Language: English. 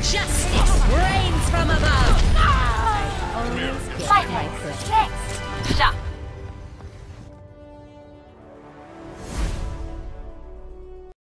Justice reigns from above! I always get my push. Next. Shot.